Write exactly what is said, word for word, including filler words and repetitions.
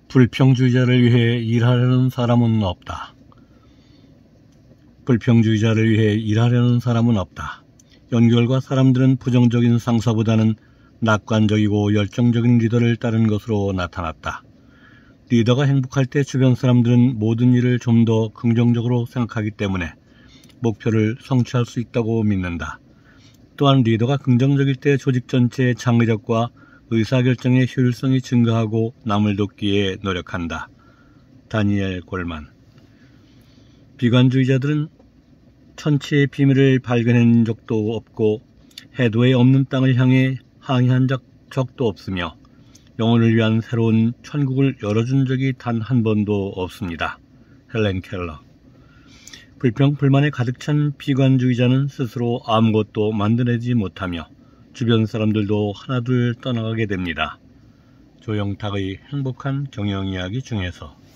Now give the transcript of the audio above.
불평주의자를 위해 일하려는 사람은 없다. 불평주의자를 위해 일하려는 사람은 없다. 연결과 사람들은 부정적인 상사보다는 낙관적이고 열정적인 리더를 따른 것으로 나타났다. 리더가 행복할 때 주변 사람들은 모든 일을 좀 더 긍정적으로 생각하기 때문에 목표를 성취할 수 있다고 믿는다. 또한 리더가 긍정적일 때 조직 전체의 창의력과 의사결정의 효율성이 증가하고 남을 돕기에 노력한다. 다니엘 골만. 비관주의자들은 천치의 비밀을 발견한 적도 없고 해도에 없는 땅을 향해 항해한 적도 없으며 영혼을 위한 새로운 천국을 열어준 적이 단 한 번도 없습니다. 헬렌 켈러. 불평, 불만에 가득 찬 비관주의자는 스스로 아무것도 만들어내지 못하며 주변 사람들도 하나둘 떠나가게 됩니다. 조영탁의 행복한 경영 이야기 중에서